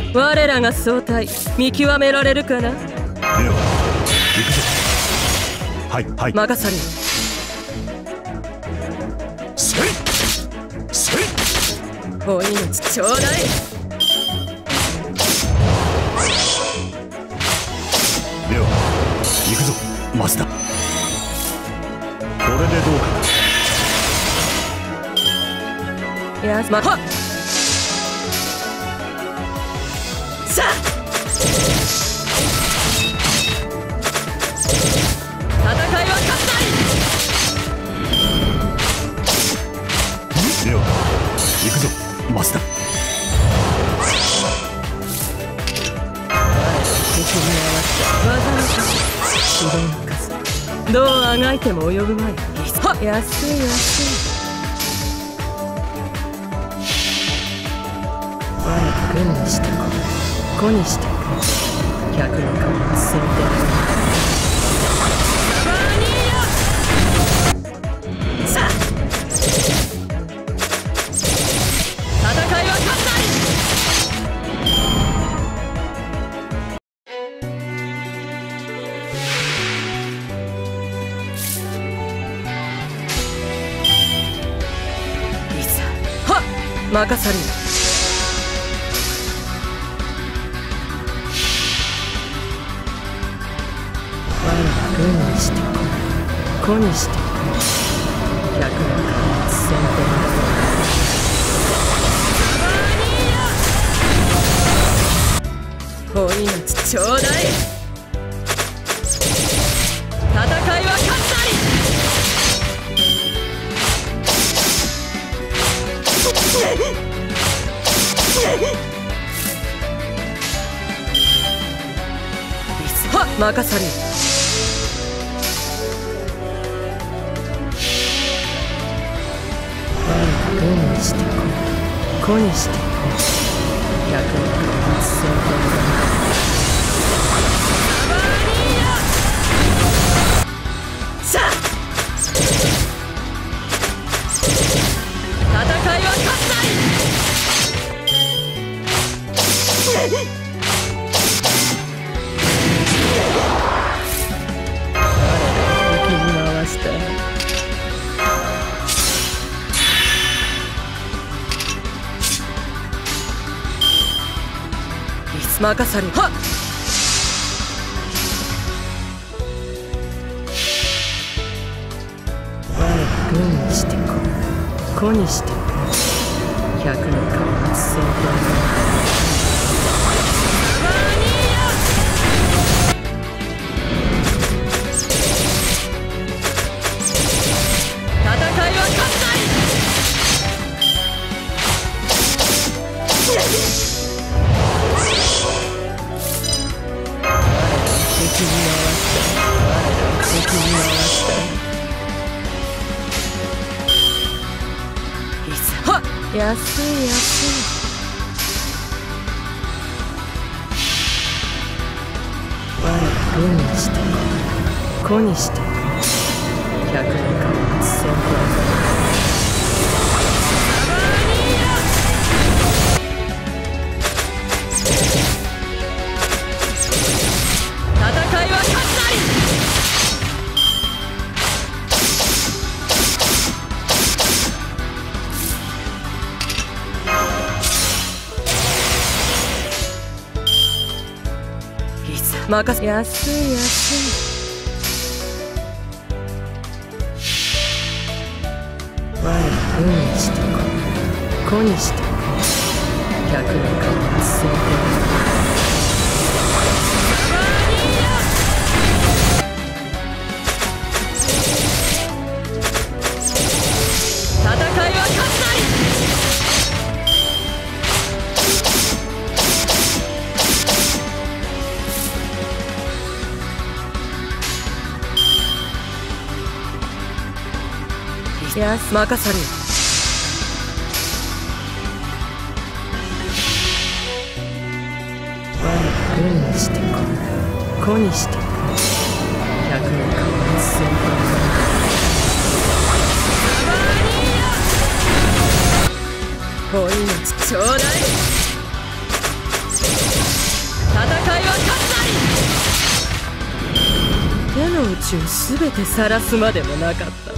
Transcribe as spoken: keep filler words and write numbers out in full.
我らが総体見極められるかな。では行くぞ。はいはい。 任され。 せいせい。 お命ちょうだい。 では行くぞマスター。これでどうか。 やすまはっさあ戦いは勝ったり。 では行くぞマスター。 敵に合わせ技の数指導の数どうあがいても及ぶまい。はっ安い安い。我が軍にしてこ子にしてく客の顔を先手。ザバニーヤさあ戦いは勝ったり。いざはっ任される。軍にしてこ子にしてく客の顔を先手。お命ちょうだい。戦いは勝ったり。はっ任される。軍にしてこ子にしてく客の顔を先手。さあ戦いは勝ったり。敵に回したい。任されはっ我が軍にしてこ子にしてく客の顔を先手。戦いは勝ったり。敵に回した我ら敵に回したいざはっ安い安い。我が軍にしてこ子にしてく客の顔を先手。戦いは勝ったり。いざ任せ。安い安い。我が軍にしてこ子にしてく客の顔を先手。戦いは勝ったり。やす任される。我が軍にしてこ子にしてく客の顔を先手。お命ちょうだい。 中全て晒すまでもなかったわ。